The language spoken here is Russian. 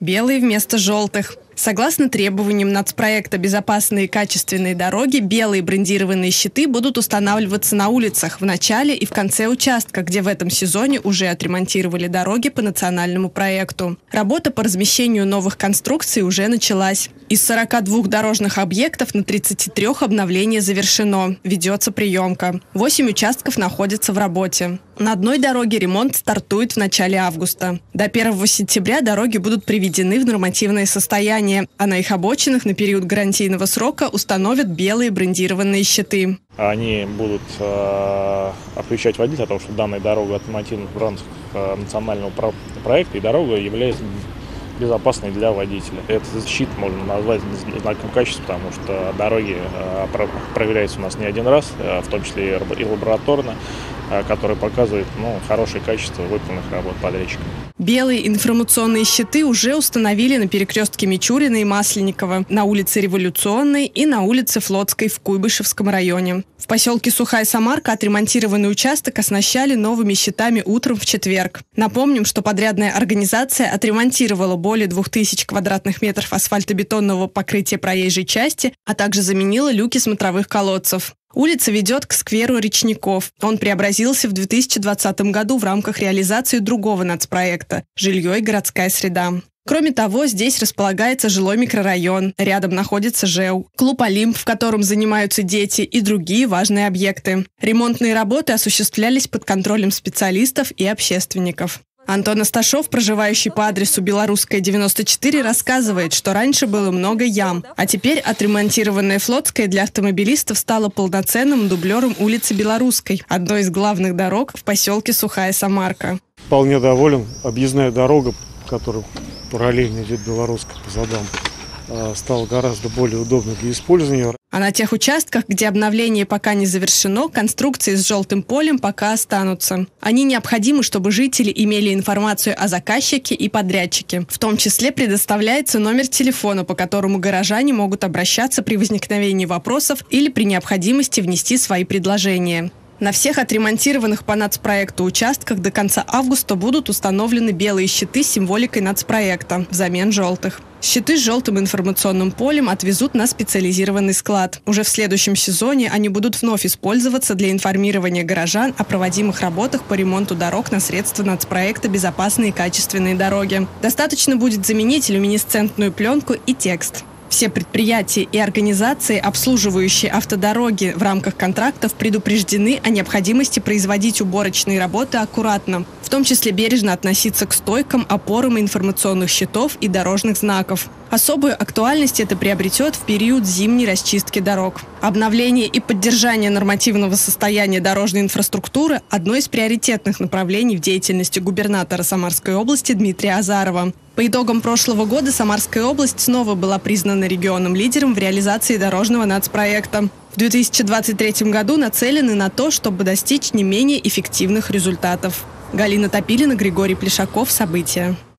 Белые вместо желтых. Согласно требованиям нацпроекта «Безопасные и качественные дороги», белые брендированные щиты будут устанавливаться на улицах в начале и в конце участка, где в этом сезоне уже отремонтировали дороги по национальному проекту. Работа по размещению новых конструкций уже началась. Из 42 дорожных объектов на 33 обновление завершено. Ведется приемка. 8 участков находятся в работе. На одной дороге ремонт стартует в начале августа. До 1 сентября дороги будут приведены в нормативное состояние, а на их обочинах на период гарантийного срока установят белые брендированные щиты. Они будут оповещать водителя о том, что данная дорога отремонтирована в рамках национального проекта, и дорога является безопасной для водителя. Этот щит можно назвать знаком качества, потому что дороги проверяются у нас не один раз, в том числе и лабораторно, который показывает хорошее качество выполненных работ подрядчика. Белые информационные щиты уже установили на перекрестке Мичурина и Масленникова, на улице Революционной и на улице Флотской в Куйбышевском районе. В поселке Сухая Самарка отремонтированный участок оснащали новыми щитами утром в четверг. Напомним, что подрядная организация отремонтировала более 2000 квадратных метров асфальтобетонного покрытия проезжей части, а также заменила люки смотровых колодцев. Улица ведет к скверу Речников. Он преобразился в 2020 году в рамках реализации другого нацпроекта «Жилье и городская среда». Кроме того, здесь располагается жилой микрорайон, рядом находится ЖЭУ, клуб «Олимп», в котором занимаются дети, и другие важные объекты. Ремонтные работы осуществлялись под контролем специалистов и общественников. Антон Асташов, проживающий по адресу Белорусская, 94, рассказывает, что раньше было много ям, а теперь отремонтированная Флотская для автомобилистов стала полноценным дублером улицы Белорусской, одной из главных дорог в поселке Сухая Самарка. Вполне доволен. Объездная дорога, которая параллельно идет Белорусской по задам, стала гораздо более удобной для использования. А на тех участках, где обновление пока не завершено, конструкции с желтым полем пока останутся. Они необходимы, чтобы жители имели информацию о заказчике и подрядчике. В том числе предоставляется номер телефона, по которому горожане могут обращаться при возникновении вопросов или при необходимости внести свои предложения. На всех отремонтированных по нацпроекту участках до конца августа будут установлены белые щиты с символикой нацпроекта взамен желтых. Щиты с желтым информационным полем отвезут на специализированный склад. Уже в следующем сезоне они будут вновь использоваться для информирования горожан о проводимых работах по ремонту дорог на средства нацпроекта «Безопасные и качественные дороги». Достаточно будет заменить люминесцентную пленку и текст. Все предприятия и организации, обслуживающие автодороги в рамках контрактов, предупреждены о необходимости производить уборочные работы аккуратно, в том числе бережно относиться к стойкам, опорам информационных щитов и дорожных знаков. Особую актуальность это приобретет в период зимней расчистки дорог. Обновление и поддержание нормативного состояния дорожной инфраструктуры – одно из приоритетных направлений в деятельности губернатора Самарской области Дмитрия Азарова. По итогам прошлого года Самарская область снова была признана регионом-лидером в реализации дорожного нацпроекта. В 2023 году нацелены на то, чтобы достичь не менее эффективных результатов. Галина Топилина, Григорий Плешаков. События.